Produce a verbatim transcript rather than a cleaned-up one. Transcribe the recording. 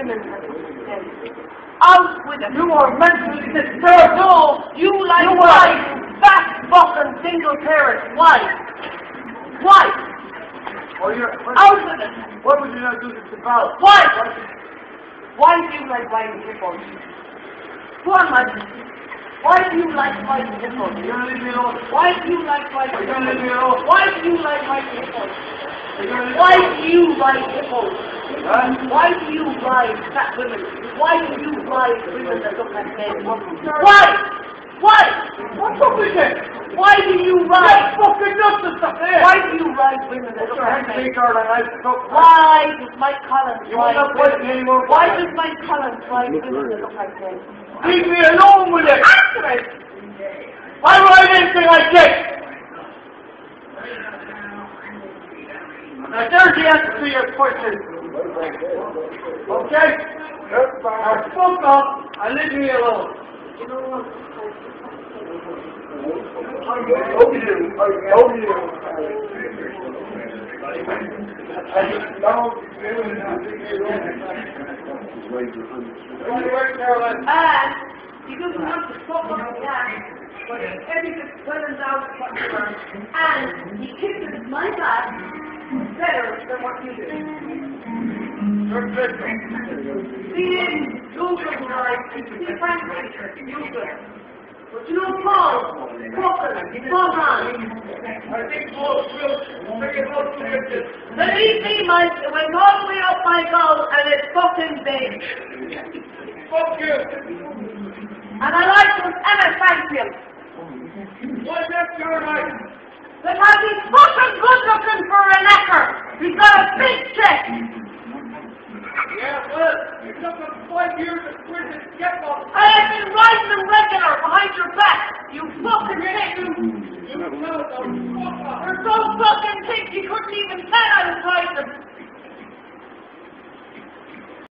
women have been out with it. You are mentally disturbed. No, you like you white, fat, fucking single parents. Why? Why? Oh, you're, out with it. What would you not do this about? Why? Why do you like buying hippos? Go on, Mike. Why do you like buying hippos? You're gonna leave me alone. Why do you like buying You're hippos? gonna leave me alone. Why do you like buying hippos? Why do you buy hippos? Huh? Why do you buy fat women? Why do you buy women that look like men? Why? Why? What's up with it? Why do you buy? You're fucking nuts and stuff there. Why do you buy women that look like men? Why does Mike Collins You won't buy not fight me anymore. Why does Mike Collins buy women that look like men? Leave me alone with it. Answer it! Why write anything like this? Now there's the answer to your question. Okay? Now fuck off and leave me alone. I told you, I told you. I know, And he doesn't have to fuck up the ass, but everything turns out what you learn. And he kisses my back better than what you do. See in Google, right? See Frank, Google. But you know Paul, fucking, Paul Brown. I think Paul's real, figure out to get this. Believe me, Mike, it went all the way up my goal and it's fucking big. Fuck you. And I like him and I thank him. What's that your right? Because he's fucking good looking for a necker. He's got a big check. Yeah, well, you took him five years to quit his get off. I have been riding him regular behind your back. You fucking thick. You know, fuck off. You're so fucking thick you couldn't even tell I was riding him.